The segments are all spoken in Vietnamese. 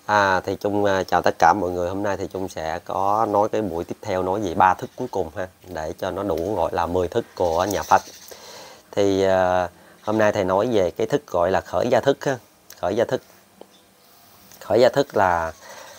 Thì Trung chào tất cả mọi người. Hôm nay thì Trung sẽ có nói cái buổi tiếp theo, nói về 3 thức cuối cùng ha, để cho nó đủ gọi là 10 thức của nhà Phật. Thì hôm nay thầy nói về cái thức gọi là khởi gia thức ha. Khởi gia thức là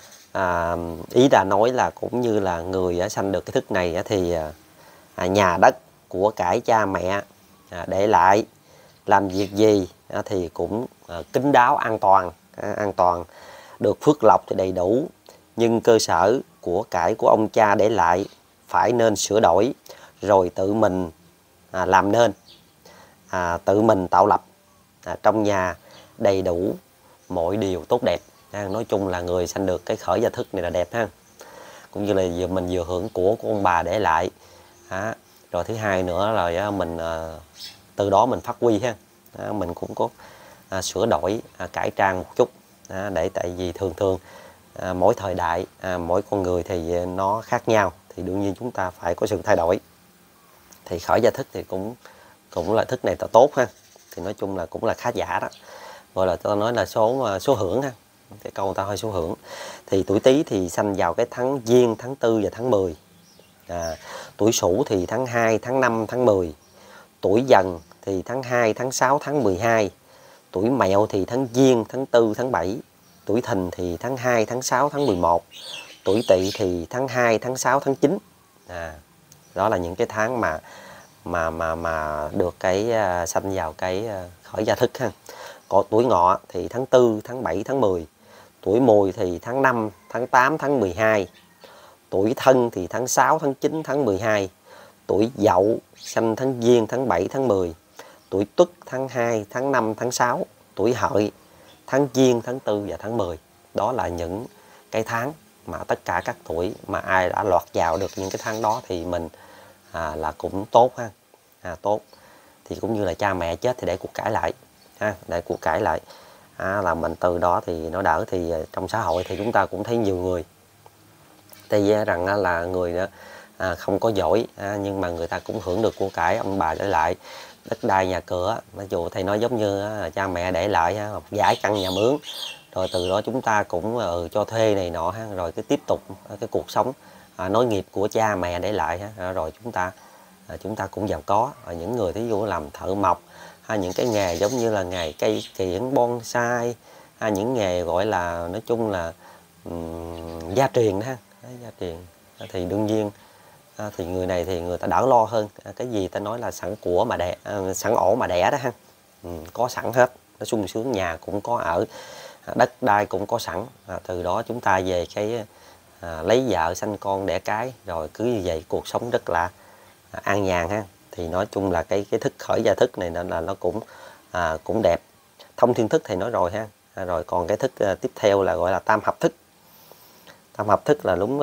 ý đã nói là cũng như là người sanh được cái thức này thì nhà đất của cải cha mẹ để lại, làm việc gì thì cũng kín đáo, an toàn, được phước lộc thì đầy đủ, nhưng cơ sở của cải của ông cha để lại phải nên sửa đổi, rồi tự mình làm nên, tự mình tạo lập trong nhà đầy đủ mọi điều tốt đẹp. Nói chung là người sanh được cái khởi gia thức này là đẹp ha, cũng như là mình vừa hưởng của ông bà để lại. Rồi thứ hai nữa là mình từ đó mình phát huy ha, mình cũng có sửa đổi, cải trang một chút, để tại vì thường mỗi thời đại, mỗi con người thì nó khác nhau, thì đương nhiên chúng ta phải có sự thay đổi. Thì khởi gia thức thì cũng là thức này là tốt ha, thì nói chung là cũng là khá giả đó, gọi là tôi nói là số hưởng ha, cái câu người ta hơi số hưởng. Thì tuổi Tý thì sanh vào cái tháng Giêng, tháng 4 và tháng 10. Tuổi Sửu thì tháng 2, tháng 5, tháng 10. Tuổi Dần thì tháng 2, tháng 6, tháng 12. Tuổi Mẹo thì tháng Giêng, tháng 4, tháng 7. Tuổi Thìn thì tháng 2, tháng 6, tháng 11. Tuổi Tỵ thì tháng 2, tháng 6, tháng 9. Đó là những cái tháng mà được cái sanh vào cái khởi gia thức ha. Còn tuổi Ngọ thì tháng 4, tháng 7, tháng 10. Tuổi Mùi thì tháng 5, tháng 8, tháng 12. Tuổi Thân thì tháng 6, tháng 9, tháng 12. Tuổi Dậu sanh tháng Giêng, tháng 7, tháng 10. Tuổi Tuất tháng 2, tháng 5, tháng 6. Tuổi Hợi tháng Giêng, tháng 4 và tháng 10. Đó là những cái tháng mà tất cả các tuổi mà ai đã lọt vào được những cái tháng đó thì mình là cũng tốt ha. Tốt. Thì cũng như là cha mẹ chết thì để cuộc cải lại ha, để cuộc cải lại, là mình từ đó thì nó đỡ. Thì trong xã hội thì chúng ta cũng thấy nhiều người thì rằng là người không có giỏi, nhưng mà người ta cũng hưởng được của cải ông bà để lại, đất đai nhà cửa. Mặc dù thầy nói giống như cha mẹ để lại một dãy căn nhà mướn, rồi từ đó chúng ta cũng cho thuê này nọ ha, rồi cái tiếp tục cái cuộc sống nối nghiệp của cha mẹ để lại ha, rồi chúng ta cũng giàu có. Những người thí dụ làm thợ mộc, những cái nghề giống như là nghề cây kiểng, bonsai, những nghề gọi là nói chung là gia truyền ha, gia truyền, thì đương nhiên thì người này thì người ta đỡ lo hơn. Cái gì ta nói là sẵn của mà đẻ, sẵn ổ mà đẻ đó ha, có sẵn hết, nó sung sướng, nhà cũng có ở, đất đai cũng có sẵn. Từ đó chúng ta về cái lấy vợ sanh con đẻ cái, rồi cứ như vậy cuộc sống rất là an nhàn ha. Thì nói chung là cái thức khởi gia thức này nên là nó cũng đẹp. Thông thiên thức thì nói rồi ha. Rồi còn cái thức tiếp theo là gọi là tam hợp thức. Tam hợp thức là đúng,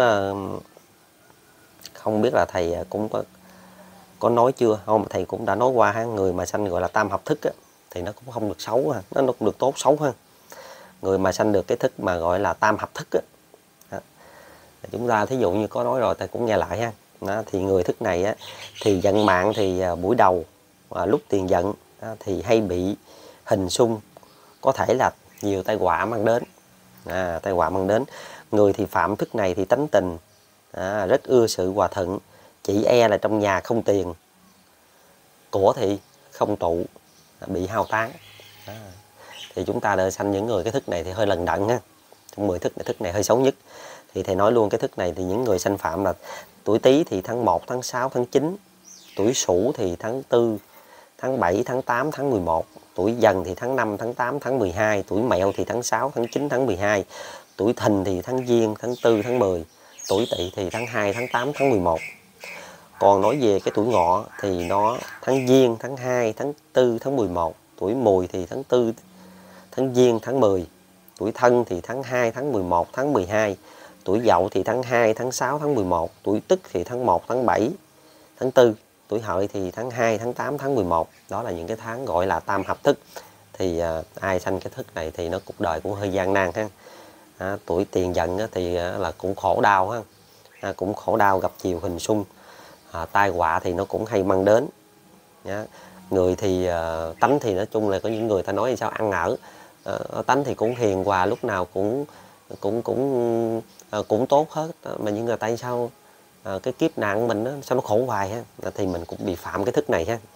không biết là thầy cũng có nói chưa không, thầy cũng đã nói qua ha. Người mà sanh gọi là tam hợp thức thì nó cũng không được xấu ha, nó cũng được tốt xấu ha. Người mà sanh được cái thức mà gọi là tam hợp thức chúng ta thí dụ như có nói rồi, thầy cũng nghe lại ha. Thì người thức này thì vận mạng thì buổi đầu lúc tiền vận thì hay bị hình xung, có thể là nhiều tai họa mang đến. Tai họa mang đến. Người thì phạm thức này thì tánh tình rất ưa sự hòa thuận, chỉ là trong nhà không tiền, của thì không tụ, bị hao tán. Thì chúng ta đợi sanh những người cái thức này thì hơi lần đận ha. Trong 10 thức này hơi xấu nhất. Thì thầy nói luôn cái thức này thì những người sanh phạm là tuổi Tý thì tháng 1, tháng 6, tháng 9. Tuổi Sửu thì tháng 4, tháng 7, tháng 8, tháng 11. Tuổi Dần thì tháng 5, tháng 8, tháng 12. Tuổi Mẹo thì tháng 6, tháng 9, tháng 12. Tuổi Thìn thì tháng Giêng, tháng 4, tháng 10. Tuổi Tỵ thì tháng 2, tháng 8, tháng 11. Còn nói về cái tuổi Ngọ thì nó tháng Giêng, tháng 2, tháng 4, tháng 11. Tuổi Mùi thì tháng 4, tháng Giêng, tháng 10. Tuổi Thân thì tháng 2, tháng 11, tháng 12. Tuổi Dậu thì tháng 2, tháng 6, tháng 11. Tuổi Tức thì tháng 1, tháng 7, tháng 4. Tuổi Hợi thì tháng 2, tháng 8, tháng 11. Đó là những cái tháng gọi là tam hợp thức. Thì ai sanh cái thức này thì nó cuộc đời cũng hơi gian nan ha. Tuổi Tiền Dần thì là cũng khổ đau ha. Cũng khổ đau, gặp chiều hình xung, tai họa thì nó cũng hay mang đến. Người thì tánh thì nói chung là có những người ta nói sao ăn ở, tánh thì cũng hiền hòa, lúc nào cũng cũng tốt hết, mà nhưng mà tại sao cái kiếp nạn mình đó, sao nó khổ hoài ha, thì mình cũng bị phạm cái thức này ha.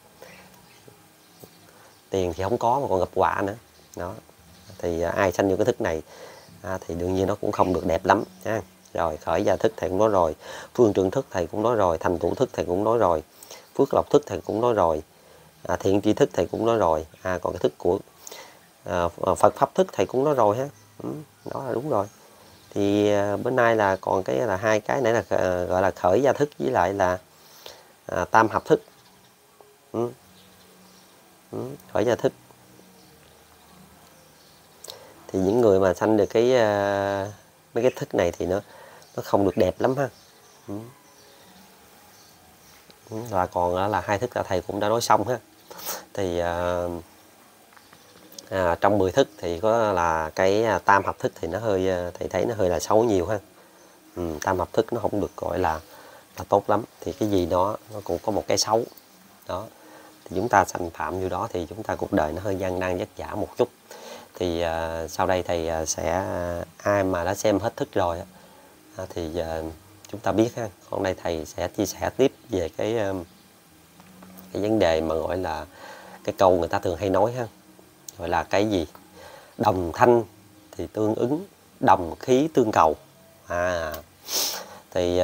Tiền thì không có mà còn gặp họa nữa đó, thì ai sanh vô cái thức này thì đương nhiên nó cũng không được đẹp lắm ha. Rồi khởi gia thức thầy cũng nói rồi, phương trượng thức thầy cũng nói rồi, thành tựu thức thầy cũng nói rồi, phước lộc thức thầy cũng nói rồi, thiện tri thức thầy cũng nói rồi, còn cái thức của Phật pháp thức thầy cũng nói rồi ha. Đó là đúng rồi. Thì bữa nay là còn cái là hai cái nãy là gọi là khởi gia thức với lại là tam hợp thức. Khởi gia thức thì những người mà sanh được cái mấy cái thức này thì nó không được đẹp lắm ha. Và còn là hai thức là thầy cũng đã nói xong ha. Thì trong 10 thức thì có là cái tam hợp thức thì nó hơi, thầy thấy nó hơi là xấu nhiều ha. Tam hợp thức nó không được gọi là tốt lắm, thì cái gì đó nó cũng có một cái xấu đó, thì chúng ta sanh phạm như đó thì chúng ta cuộc đời nó hơi gian nan vất vả một chút. Thì sau đây thầy sẽ ai mà đã xem hết thức rồi thì chúng ta biết ha. Hôm nay thầy sẽ chia sẻ tiếp về cái vấn đề mà gọi là cái câu người ta thường hay nói ha, gọi là cái gì đồng thanh thì tương ứng, đồng khí tương cầu. Thì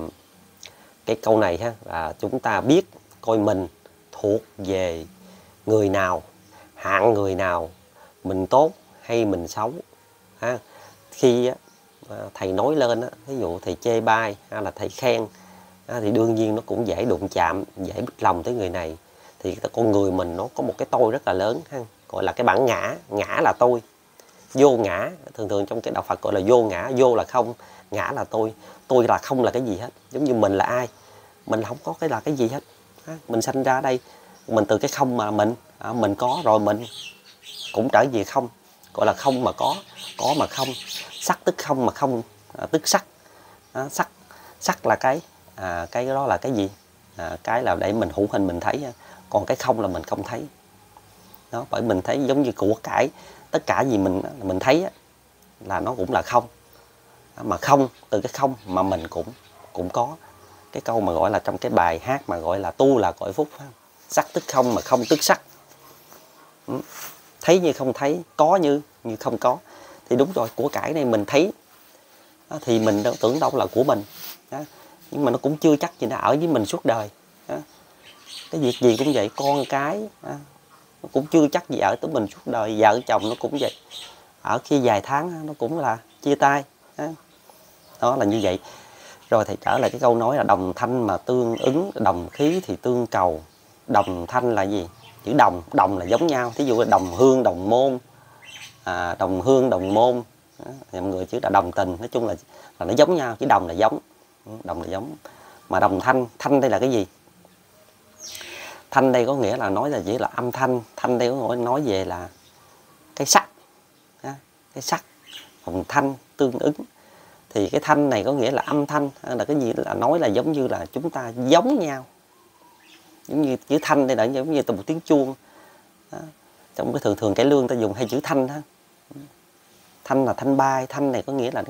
cái câu này ha là chúng ta biết coi mình thuộc về người nào, hạng người nào, mình tốt hay mình xấu ha. Khi thầy nói lên ví dụ thầy chê bai hay là thầy khen thì đương nhiên nó cũng dễ đụng chạm, dễ bích lòng tới người này. Thì con người mình nó có một cái tôi rất là lớn ha, gọi là cái bản ngã. Ngã là tôi, vô ngã, thường trong cái đạo Phật gọi là vô ngã. Vô là không, ngã là tôi là không là cái gì hết. Giống như mình là ai, mình không có cái là cái gì hết. Mình sanh ra đây, mình từ cái không mà mình có rồi mình cũng trở về không, gọi là không mà có mà không. Sắc tức không mà không tức sắc. Sắc là cái đó là cái gì? Cái là để mình hữu hình mình thấy, còn cái không là mình không thấy đó. Bởi mình thấy giống như của cải, tất cả gì mình thấy là nó cũng là không, mà không, từ cái không mà mình cũng có. Cái câu mà gọi là trong cái bài hát mà gọi là tu là cõi phúc, sắc tức không mà không tức sắc, thấy như không thấy, có như không có. Thì đúng rồi, của cải này mình thấy thì mình tưởng đâu là của mình, nhưng mà nó cũng chưa chắc gì nó ở với mình suốt đời. Cái việc gì cũng vậy, con cái nó cũng chưa chắc gì ở tới mình suốt đời. Vợ chồng nó cũng vậy, ở khi vài tháng nó cũng là chia tay. Đó là như vậy. Rồi thầy trở lại cái câu nói là đồng thanh mà tương ứng, đồng khí thì tương cầu. Đồng thanh là gì? Chữ đồng là giống nhau. Thí dụ là đồng hương đồng môn, đồng hương đồng môn, mọi người chữ là đồng tình. Nói chung là nó giống nhau, chữ đồng là giống, đồng là giống. Mà đồng thanh đây là cái gì? Thanh đây có nghĩa là nói là chỉ là âm thanh. Thanh đây có nghĩa nói về là cái sắc, cái sắc. Đồng thanh tương ứng thì cái thanh này có nghĩa là âm thanh, là cái gì, là nói là giống như là chúng ta giống nhau. Giống như chữ thanh đây là giống như một tiếng chuông. Trong cái thường cải lương ta dùng hai chữ thanh ha. Thanh là thanh bay, thanh này có nghĩa là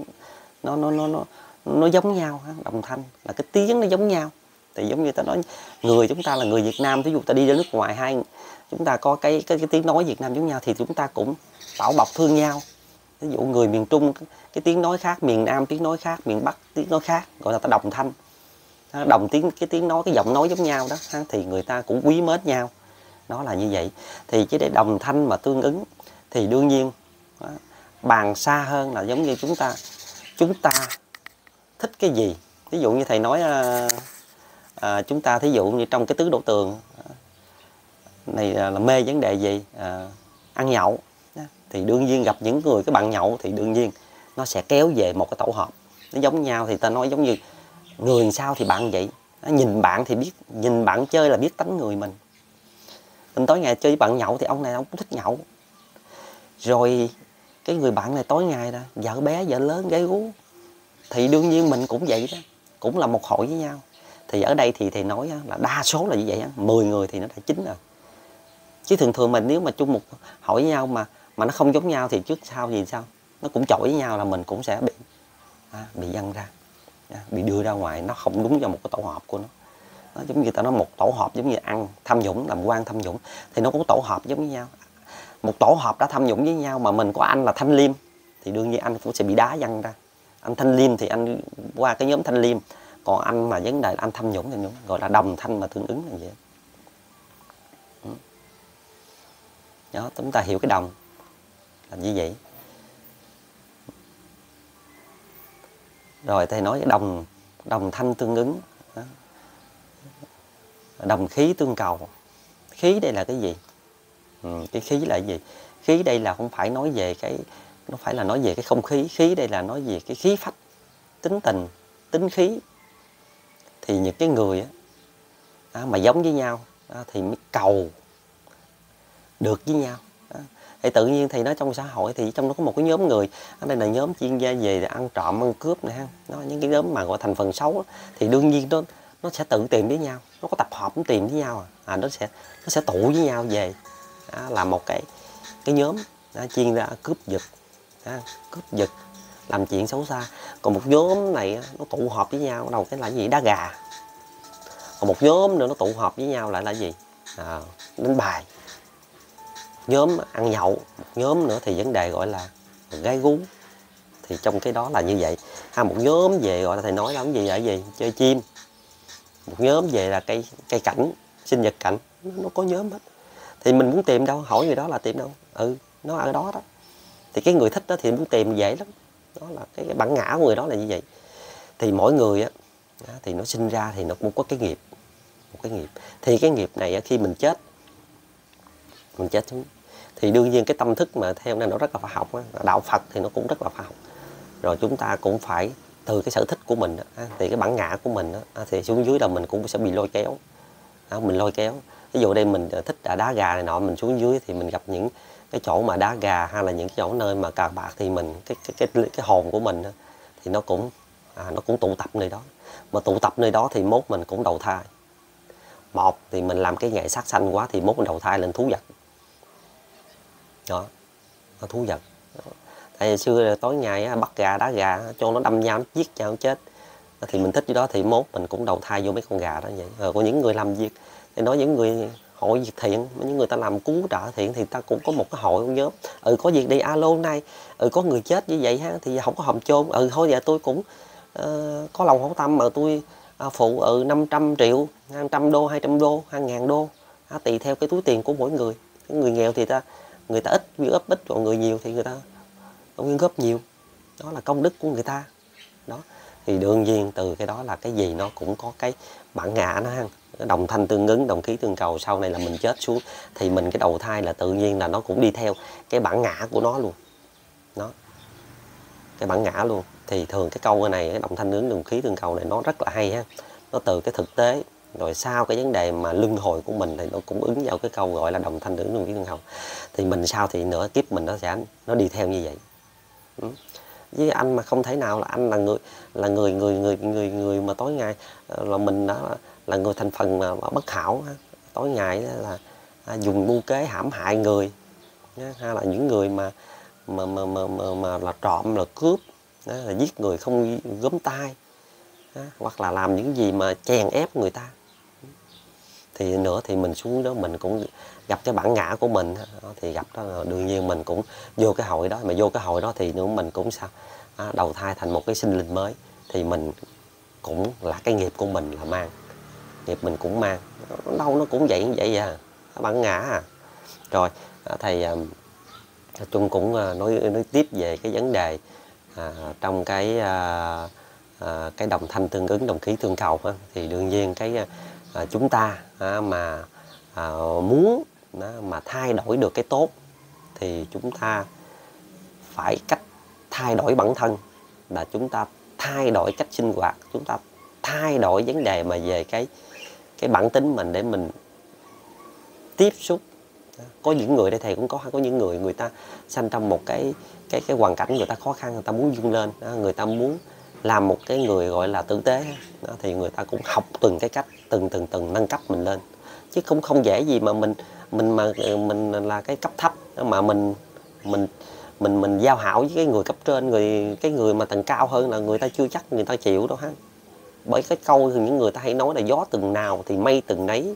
nó giống nhau ha. Đồng thanh là cái tiếng nó giống nhau. Thì giống như ta nói người chúng ta là người Việt Nam, ví dụ ta đi ra nước ngoài chúng ta có cái tiếng nói Việt Nam giống nhau thì chúng ta cũng bảo bọc thương nhau. Ví dụ người miền Trung cái tiếng nói khác, miền Nam tiếng nói khác, miền Bắc tiếng nói khác, gọi là ta đồng thanh. Đồng tiếng, cái tiếng nói, cái giọng nói giống nhau đó thì người ta cũng quý mến nhau. Đó là như vậy. Thì chỉ để đồng thanh mà tương ứng thì đương nhiên bàn xa hơn là giống như chúng ta thích cái gì. Ví dụ như thầy nói chúng ta thí dụ như trong cái tứ đổ tường này là mê vấn đề gì, ăn nhậu, thì đương nhiên gặp những người cái bạn nhậu thì đương nhiên nó sẽ kéo về một cái tổ hợp nó giống nhau. Thì ta nói giống như người sao thì bạn vậy, nhìn bạn thì biết, nhìn bạn chơi là biết tánh người mình tối ngày chơi với bạn nhậu thì ông này ông cũng thích nhậu, rồi cái người bạn này tối ngày là vợ bé vợ lớn gái gú, thì đương nhiên mình cũng vậy đó, cũng là một hội với nhau. Thì ở đây thì thầy nói là đa số là như vậy, 10 người thì nó đã chín rồi. Chứ thường mình nếu mà chung một hội với nhau mà nó không giống nhau thì trước sau gì sao nó cũng chọi với nhau là mình cũng sẽ bị văng ra, bị đưa ra ngoài, nó không đúng vào một cái tổ hợp của nó. Giống như ta nói một tổ hợp giống như ăn tham nhũng, làm quan tham nhũng thì nó cũng tổ hợp giống với nhau. Một tổ hợp đã tham nhũng với nhau mà mình có anh là Thanh Liêm thì đương nhiên anh cũng sẽ bị đá văng ra. Anh Thanh Liêm thì anh qua cái nhóm Thanh Liêm, còn anh mà vấn đề là anh tham nhũng gọi là đồng thanh mà tương ứng là vậy. Đó, chúng ta hiểu cái đồng là như vậy. Rồi thầy nói cái đồng thanh tương ứng, đồng khí tương cầu. Khí đây là cái gì? Cái khí là cái gì? Khí đây là không phải nói về cái, nó phải là nói về cái không khí. Khí đây là nói về cái khí phách, tính tình, tính khí. Thì những cái người mà giống với nhau thì mới cầu được với nhau. Thì tự nhiên thì nói trong xã hội thì trong đó có một cái nhóm người, ở đây là nhóm chuyên gia về ăn trộm, ăn cướp này ha. Nó những cái nhóm mà gọi thành phần xấu thì đương nhiên nó sẽ tự tìm với nhau, nó có tập hợp nó tìm với nhau nó sẽ tụ với nhau về là một cái nhóm chuyên ra cướp giật, làm chuyện xấu xa. Còn một nhóm này nó tụ họp với nhau đầu cái là gì? Đá gà. Còn một nhóm nữa nó tụ họp với nhau lại là gì? Đánh bài. Nhóm ăn nhậu, một nhóm nữa thì vấn đề gọi là gái gú. Thì trong cái đó là như vậy. Một nhóm về gọi là thầy nói là cái gì vậy? Gì? Chơi chim. Một nhóm về là cây cảnh, sinh vật cảnh, nó có nhóm hết. Thì mình muốn tìm đâu? Hỏi người đó là tìm đâu? Nó ở đó đó. Thì cái người thích đó thì muốn tìm dễ lắm. Đó là cái bản ngã của người đó là như vậy. Thì mỗi người thì nó sinh ra thì nó cũng có cái nghiệp, một cái nghiệp. Thì cái nghiệp này khi mình chết xuống thì đương nhiên cái tâm thức mà theo này nó rất là khoa học, đạo Phật thì nó cũng rất là khoa học. Rồi chúng ta cũng phải từ cái sở thích của mình thì cái bản ngã của mình thì xuống dưới là mình cũng sẽ bị lôi kéo. Mình lôi kéo. Ví dụ đây mình thích đá gà này nọ, mình xuống dưới thì mình gặp những cái chỗ mà đá gà hay là những cái chỗ nơi mà cờ bạc thì mình cái hồn của mình thì nó cũng tụ tập nơi đó. Mà tụ tập nơi đó thì mốt mình cũng đầu thai. Một thì mình làm cái nghề sát sanh quá thì mốt mình đầu thai lên thú vật. Đó, thú vật. Tại xưa tối ngày bắt gà, đá gà, cho nó đâm nhau, nó giết nhau, nó chết. Thì mình thích cái đó thì mốt mình cũng đầu thai vô mấy con gà đó vậy. Rồi có những người làm việc, thì nói những người hội việc thiện, những người ta làm cứu trợ thiện thì ta cũng có một cái hội nhóm. Có việc đi alo hôm nay, có người chết như vậy thì không có hòm chôn. Thôi giờ tôi cũng có lòng hảo tâm mà tôi phụ 500 triệu, 100 đô, 200 đô, 2.000 đô. Tùy theo cái túi tiền của mỗi người. Cái người nghèo thì người ta ít, góp ít, còn người nhiều thì người ta không góp nhiều. Đó là công đức của người ta. Đó. Thì đương nhiên từ cái đó là cái gì nó cũng có cái bản ngã nó ha. Đồng thanh tương ứng, đồng khí tương cầu, sau này là mình chết xuống thì mình cái đầu thai là tự nhiên là nó cũng đi theo cái bản ngã của nó luôn. Đó. Cái bản ngã luôn. Thì thường cái câu này, cái đồng thanh tương ứng, đồng khí tương cầu này nó rất là hay ha. Nó từ cái thực tế. Rồi sau cái vấn đề mà luân hồi của mình thì nó cũng ứng vào cái câu gọi là đồng thanh tương ứng, đồng khí tương cầu. Thì mình sau thì nửa kiếp mình nó đi theo như vậy. Với anh mà không thể nào là anh là người mà tối ngày là mình đó là người thành phần mà bất hảo, tối ngày là dùng mưu kế hãm hại người, hay là những người mà là trộm, là cướp, là giết người không gớm tay, hoặc là làm những gì mà chèn ép người ta. Thì nữa thì mình xuống đó mình cũng gặp cái bản ngã của mình, thì gặp đó là đương nhiên mình cũng vô cái hội đó. Mà vô cái hội đó thì nữa mình cũng đầu thai thành một cái sinh linh mới. Thì mình cũng là cái nghiệp của mình là mang, nghiệp mình cũng mang, đâu nó cũng vậy bản ngã Rồi thầy Trung cũng nói tiếp về cái vấn đề trong cái đồng thanh tương ứng, đồng khí tương cầu thì đương nhiên cái chúng ta mà muốn mà thay đổi được cái tốt thì chúng ta phải cách thay đổi bản thân, là chúng ta thay đổi cách sinh hoạt, chúng ta thay đổi vấn đề mà về cái bản tính mình để mình tiếp xúc. Có những người đây thầy cũng có những người ta sanh trong một cái hoàn cảnh người ta khó khăn, người ta muốn vươn lên, người ta muốn làm một cái người gọi là tử tế, thì người ta cũng học từng cái cách, từng nâng cấp mình lên, chứ không dễ gì mà mình là cái cấp thấp mà mình mình giao hảo với cái người cấp trên, cái người mà tầng cao hơn là người ta chưa chắc người ta chịu đâu ha. Bởi cái câu thì những người ta hay nói là gió từng nào thì mây từng nấy,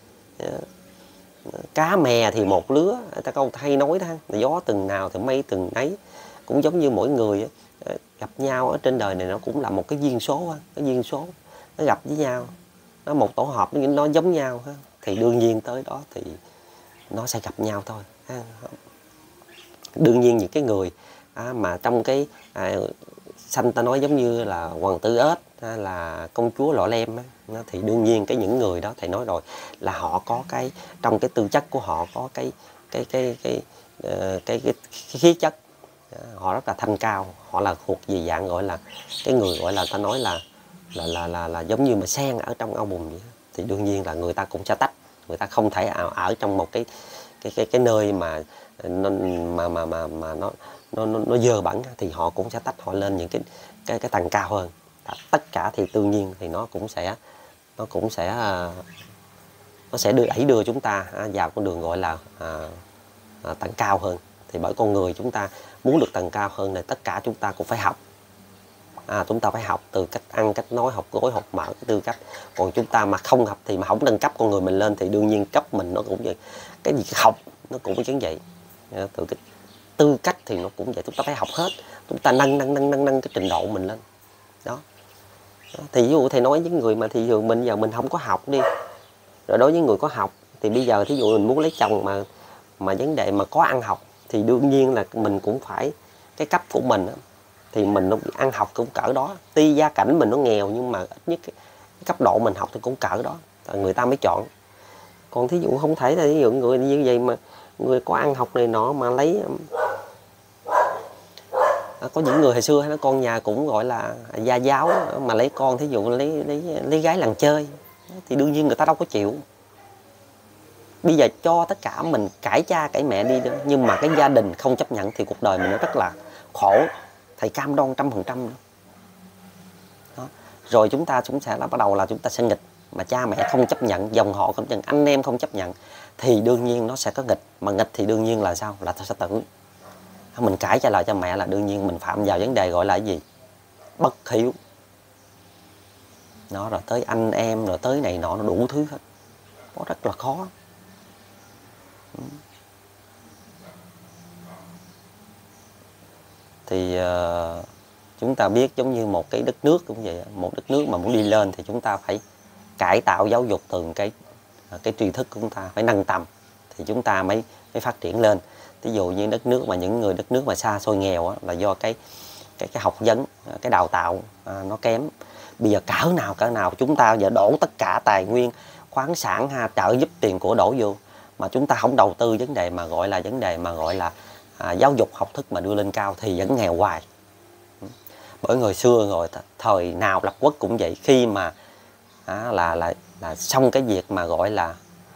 cá mè thì một lứa, ta câu hay nói đó, là gió từng nào thì mây từng nấy. Cũng giống như mỗi người gặp nhau ở trên đời này nó cũng là một cái duyên số, cái duyên số nó gặp với nhau, nó một tổ hợp nó giống nhau ha. Thì đương nhiên tới đó thì nó sẽ gặp nhau thôi ha. Đương nhiên những cái người mà trong cái sanh ta nói giống như là hoàng tử ếch hay là công chúa lọ lem thì đương nhiên những người đó thầy nói rồi là họ có cái trong cái tư chất của họ có cái khí chất, họ rất là thanh cao, họ là thuộc về dạng gọi là cái người gọi là ta nói là giống như mà sen ở trong ao bùn vậy. Thì đương nhiên là người ta cũng sẽ tách, người ta không thể ở trong một cái nơi mà nó dơ bẩn, thì họ cũng sẽ tách họ lên những cái tầng cao hơn. Tất cả thì tự nhiên thì nó sẽ đưa chúng ta vào con đường gọi là tầng cao hơn. Thì bởi con người chúng ta muốn được tầng cao hơn này, tất cả chúng ta cũng phải học. Chúng ta phải học từ cách ăn, cách nói, học gối, học mở, cái tư cách. Còn chúng ta mà không học thì mà không nâng cấp con người mình lên thì đương nhiên cấp mình nó cũng vậy. Cái gì học nó cũng giống vậy. Từ cái tư cách thì nó cũng vậy, chúng ta phải học hết, chúng ta nâng cái trình độ mình lên đó. Thì ví dụ thầy nói với người mà thì mình giờ mình không có học đi, rồi đối với người có học thì bây giờ thí dụ mình muốn lấy chồng mà vấn đề mà có ăn học thì đương nhiên là mình cũng phải cái cấp của mình thì mình nó ăn học cũng cỡ đó. Tuy gia cảnh mình nó nghèo nhưng mà ít nhất cái cấp độ mình học thì cũng cỡ đó, người ta mới chọn. Còn thí dụ không thể là ví dụ người như vậy mà người có ăn học này nọ mà lấy có những người hồi xưa nó con nhà cũng gọi là gia giáo mà lấy con, thí dụ lấy gái làng chơi thì đương nhiên người ta đâu có chịu. Bây giờ cho tất cả mình cãi cha cãi mẹ đi nhưng mà cái gia đình không chấp nhận thì cuộc đời mình nó rất là khổ. Thầy cam đoan 100%. Rồi chúng ta cũng sẽ bắt đầu là chúng ta sẽ nghịch, mà cha mẹ không chấp nhận, dòng họ không chấp nhận, anh em không chấp nhận thì đương nhiên nó sẽ có nghịch. Mà nghịch thì đương nhiên là sao? Là sẽ tử. Mình cãi trả lời cho mẹ là đương nhiên mình phạm vào vấn đề gọi là cái gì? Bất hiếu. Nó rồi tới anh em rồi tới này nọ, nó đủ thứ hết. Nó rất là khó. Thì chúng ta biết giống như một cái đất nước cũng vậy, một đất nước mà muốn đi lên thì chúng ta phải cải tạo giáo dục từng cái tri thức của chúng ta phải nâng tầm thì chúng ta mới phát triển lên. Ví dụ như đất nước mà những người đất nước mà xa xôi nghèo là do cái học vấn, cái đào tạo nó kém. Bây giờ cỡ nào chúng ta giờ đổ tất cả tài nguyên khoáng sản trợ giúp tiền của đổ vô mà chúng ta không đầu tư vấn đề mà gọi là giáo dục học thức mà đưa lên cao thì vẫn nghèo hoài. Bởi người xưa rồi thời nào lập quốc cũng vậy, khi mà là xong cái việc mà gọi là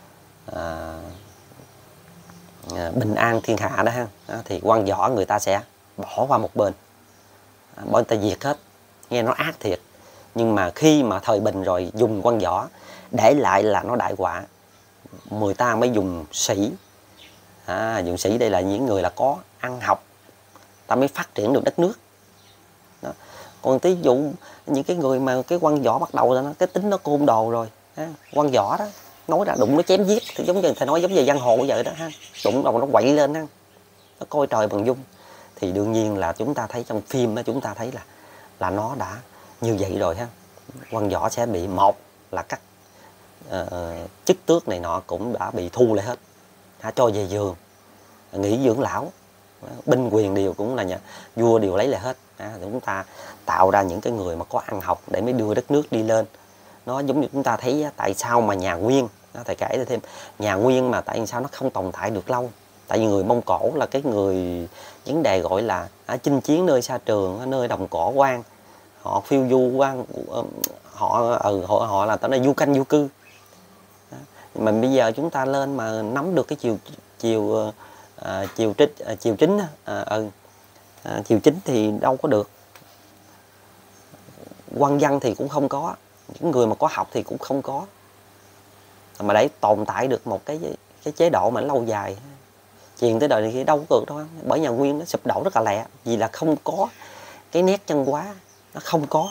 bình an thiên hạ đó ha, thì quan võ người ta sẽ bỏ qua một bên, bởi người ta diệt hết. Nghe nó ác thiệt, nhưng mà khi mà thời bình rồi dùng quan võ để lại là nó đại họa. Người ta mới dùng sĩ. Dùng sĩ đây là những người là có ăn học, ta mới phát triển được đất nước đó. Còn ví dụ những cái người mà cái quan võ bắt đầu là cái tính nó côn đồ rồi, quan võ đó nói ra đụng nó chém giết thì giống như thầy nói giống như giang hồ vậy đó ha, đụng đầu nó quậy lên ha, nó coi trời bằng dung. Thì đương nhiên là chúng ta thấy trong phim đó, chúng ta thấy là nó đã như vậy rồi ha. Quan võ sẽ bị một là các chức tước này nọ cũng đã bị thu lại hết, cho về giường nghỉ dưỡng lão, binh quyền đều cũng là vua đều lấy lại hết. Chúng ta tạo ra những cái người mà có ăn học để mới đưa đất nước đi lên. Nó giống như chúng ta thấy tại sao mà nhà Nguyên, thầy kể thêm nhà Nguyên mà tại sao nó không tồn tại được lâu. Tại vì người Mông Cổ là cái người vấn đề gọi là chinh chiến nơi xa trường, nơi đồng cỏ quan, họ phiêu du quan, họ là tao nói du canh du cư. Mà bây giờ chúng ta lên mà nắm được cái chiều chính thì đâu có được. Quan văn thì cũng không có, những người mà có học thì cũng không có. Mà để tồn tại được một cái chế độ mà lâu dài, truyền tới đời này kia đâu có được đâu, bởi nhà Nguyên nó sụp đổ rất là lẹ, vì là không có cái nét văn hóa, nó không có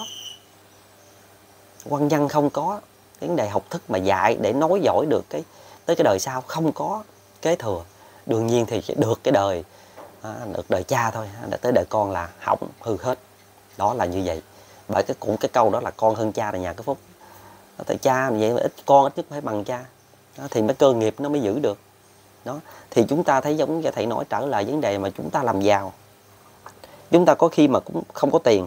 văn văn, không có cái vấn đề học thức mà dạy để nối dõi được cái tới cái đời sau, không có kế thừa. Đương nhiên thì được cái đời được đời cha thôi, tới đời con là hỏng hư hết. Đó là như vậy. Bởi cũng cái câu đó là con hơn cha là nhà có phúc. Tại cha vậy mà ít, con ít nhất phải bằng cha. Đó, thì mới cơ nghiệp nó mới giữ được. Đó, thì chúng ta thấy giống như thầy nói, trở lại vấn đề mà chúng ta làm giàu. Chúng ta có khi mà cũng không có tiền,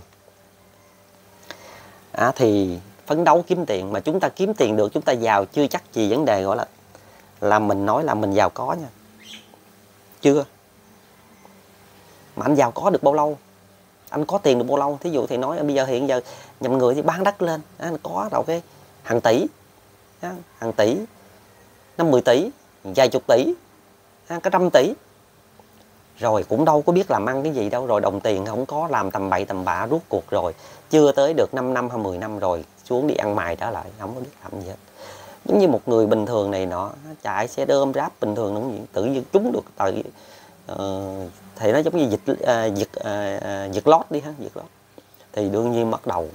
thì phấn đấu kiếm tiền, mà chúng ta kiếm tiền được, chúng ta giàu chưa chắc gì vấn đề gọi là mình nói là mình giàu có nha. Chưa. Mà anh giàu có được bao lâu? Anh có tiền được bao lâu? Thí dụ thì nói bây giờ hiện giờ nhầm người thì bán đất lên, anh có đâu cái hàng tỷ, hàng tỷ, 50 tỷ, vài chục tỷ, cả trăm tỷ. Rồi cũng đâu có biết làm ăn cái gì đâu, rồi đồng tiền không có, làm tầm bậy tầm bạ rút cuộc, rồi chưa tới được 5 năm hay 10 năm rồi xuống đi ăn mày trở lại, không có biết làm gì hết. Giống như một người bình thường này nọ, chạy xe ôm ráp bình thường, nó tự nhiên trúng được tại thì nó giống như giật lót đi ha, giật lót. Thì đương nhiên bắt đầu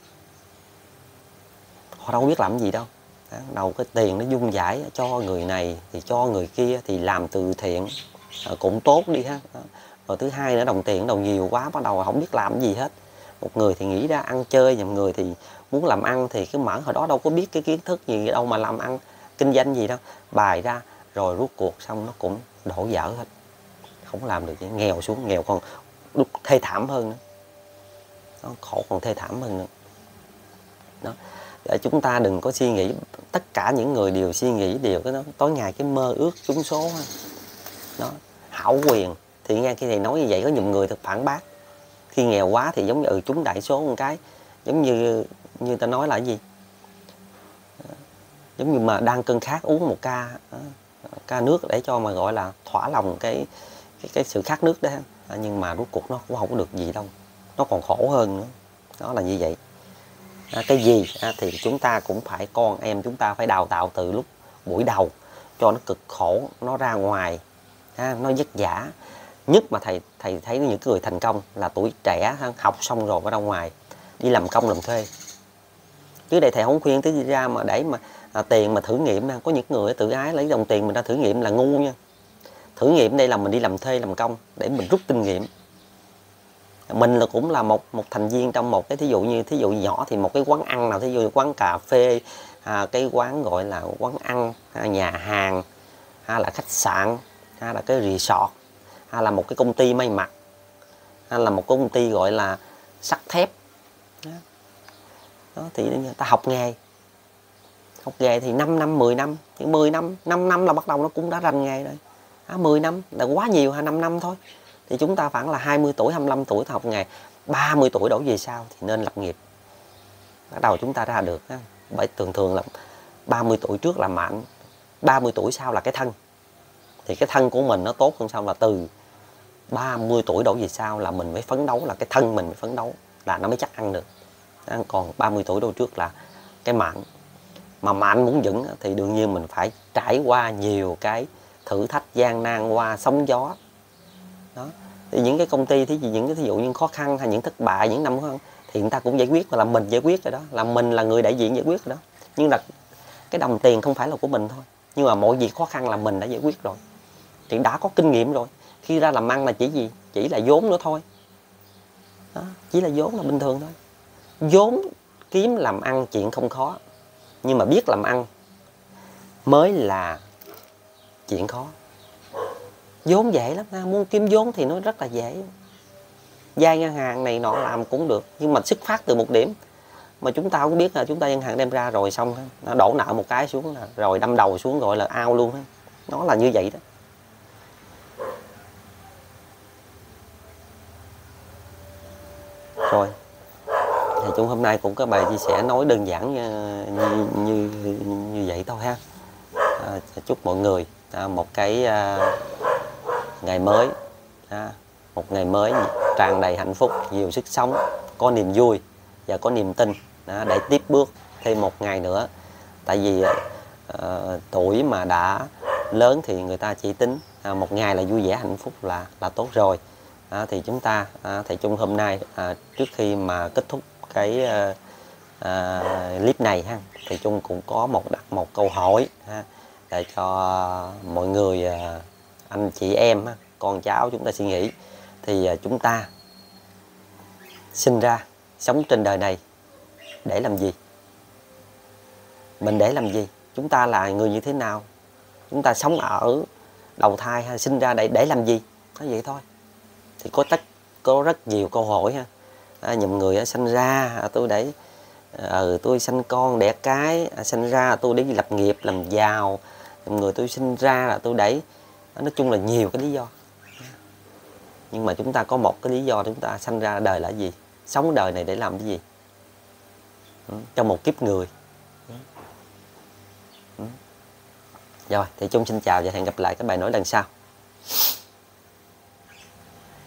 họ đâu biết làm gì đâu. Đầu cái tiền nó vung vãi cho người này thì cho người kia, thì làm từ thiện cũng tốt đi ha. Rồi thứ hai nữa, đồng tiền đầu nhiều quá, bắt đầu không biết làm gì hết. Một người thì nghĩ ra ăn chơi, nhầm người thì muốn làm ăn, thì cái mở hồi đó đâu có biết cái kiến thức gì đâu mà làm ăn kinh doanh gì đâu, bài ra rồi rút cuộc xong nó cũng đổ vỡ hết, không làm được gì, nghèo xuống, nghèo còn thê thảm hơn nữa. Nó khổ còn thê thảm hơn nữa. Đó. Để chúng ta đừng có suy nghĩ, tất cả những người đều suy nghĩ đều cái đó, tối ngày cái mơ ước trúng số đó, hão quyền. Thì nghe khi thầy nói như vậy có nhiều người thực phản bác, khi nghèo quá thì giống như trúng đại số một cái, giống như ta nói là cái gì, giống như mà đang cơn khát uống một ca nước để cho mà gọi là thỏa lòng cái sự khát nước đó, nhưng mà rốt cuộc nó cũng không có được gì đâu, nó còn khổ hơn nữa. Đó là như vậy. Cái gì thì chúng ta cũng phải, con em chúng ta phải đào tạo từ lúc buổi đầu cho nó cực khổ, nó ra ngoài, nó vất vả. Nhất mà thầy thấy những người thành công là tuổi trẻ, học xong rồi ở ra ngoài đi làm công làm thuê. Chứ đây thầy không khuyên tới đi ra mà để mà tiền mà thử nghiệm. Có những người tự ái lấy đồng tiền mình ra thử nghiệm là ngu nha. Thử nghiệm đây là mình đi làm thuê làm công để mình rút kinh nghiệm. Mình là cũng là một thành viên trong một cái thí dụ nhỏ thì một cái quán ăn nào, thí dụ quán cà phê, cái quán gọi là quán ăn, nhà hàng, hay là khách sạn, hay là cái resort, hay là một cái công ty may mặc, hay là một công ty gọi là sắt thép. Đó, thì ta học nghề thì 5 năm 10 năm, thì 10 năm 5 năm là bắt đầu nó cũng đã rành nghề rồi. 10 năm là quá nhiều, 5 năm thôi. Thì chúng ta khoảng là 20 tuổi 25 tuổi học nghề, 30 tuổi đổ về sau thì nên lập nghiệp, bắt đầu chúng ta ra được. Bởi thường là 30 tuổi trước là mạnh, 30 tuổi sau là cái thân, thì cái thân của mình nó tốt hơn. Sau là từ 30 tuổi đổ về sau là mình mới phấn đấu, là cái thân mình mới phấn đấu là nó mới chắc ăn được. Còn 30 tuổi đổ trước là cái mạnh. Mà mạnh muốn vững thì đương nhiên mình phải trải qua nhiều cái thử thách gian nan, qua sóng gió. Đó. Thì những cái công ty những cái thí dụ như khó khăn hay những thất bại, những năm khó khăn thì người ta cũng giải quyết, mà là mình giải quyết rồi đó, là mình là người đại diện giải quyết rồi đó. Nhưng là cái đồng tiền không phải là của mình thôi, nhưng mà mọi việc khó khăn là mình đã giải quyết rồi, thì đã có kinh nghiệm rồi. Khi ra làm ăn là chỉ là vốn nữa thôi. Đó. Chỉ là vốn là bình thường thôi. Vốn kiếm làm ăn chuyện không khó, nhưng mà biết làm ăn mới là chuyện khó. Vốn dễ lắm, muốn kiếm vốn thì nó rất là dễ. Vay ngân hàng này nọ làm cũng được, nhưng mà xuất phát từ một điểm mà chúng ta không biết, là chúng ta ngân hàng đem ra rồi xong nó đổ nợ một cái xuống là rồi đâm đầu xuống, gọi là ao luôn. Nó là như vậy đó. Rồi thì chúng hôm nay cũng có bài chia sẻ nói đơn giản như vậy thôi ha. Chúc mọi người một cái ngày mới, một ngày mới tràn đầy hạnh phúc, nhiều sức sống, có niềm vui và có niềm tin để tiếp bước thêm một ngày nữa. Tại vì tuổi mà đã lớn thì người ta chỉ tính một ngày là vui vẻ hạnh phúc là tốt rồi. Thì chúng ta thầy Chung hôm nay trước khi mà kết thúc cái clip này ha, thầy Chung cũng có đặt một câu hỏi để cho mọi người, anh chị em con cháu chúng ta suy nghĩ. Thì chúng ta sinh ra sống trên đời này để làm gì? Mình để làm gì? Chúng ta là người như thế nào? Chúng ta sống ở đầu thai hay sinh ra để làm gì? Nói vậy thôi. Thì có rất nhiều câu hỏi ha. Nhiều người sinh ra tôi để tôi sanh con đẻ cái, sinh ra tôi để lập nghiệp làm giàu. Nhiều người tôi sinh ra là tôi để, nói chung là nhiều cái lý do. Nhưng mà chúng ta có một cái lý do chúng ta sanh ra đời là gì? Sống đời này để làm cái gì? Trong một kiếp người. Rồi, thì Chung xin chào và hẹn gặp lại các bài nói lần sau.